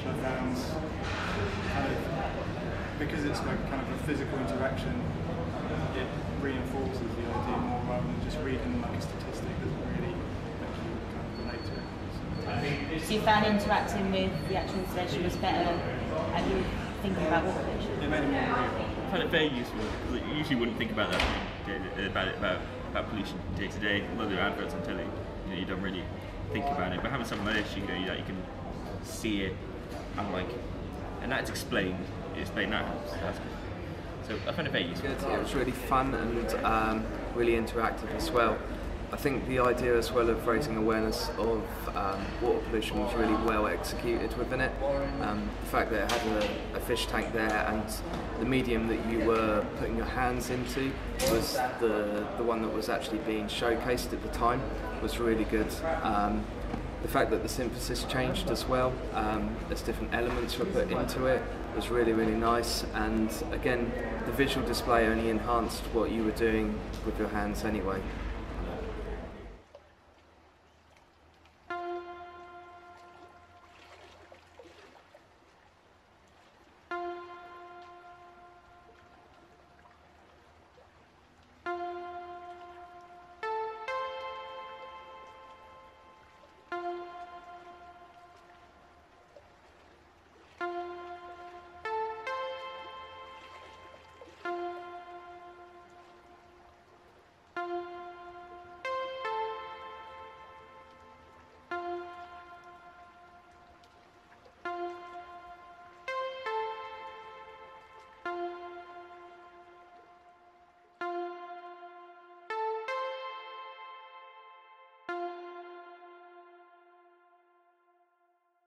pollution I found kind of, because it's like kind of a physical interaction, it reinforces the idea more rather than just reading like a statistic that doesn't really make you kind of relate to it. So you found interacting with the actual intervention was better and you were thinking about water pollution? It made it more real. I find it very useful because you usually wouldn't think about that about pollution day to day. Although there are adverts on telly, you don't really think about it. But having something like this, you can see it and that's explained. It's explained now. So that's good. So I find it very useful. It was really fun and really interactive as well. I think the idea as well of raising awareness of water pollution was really well executed within it. The fact that it had a fish tank there and the medium that you were putting your hands into was the one that was actually being showcased at the time was really good. The fact that the synthesis changed as well, as different elements were put into it, was really, really nice. And again, the visual display only enhanced what you were doing with your hands anyway.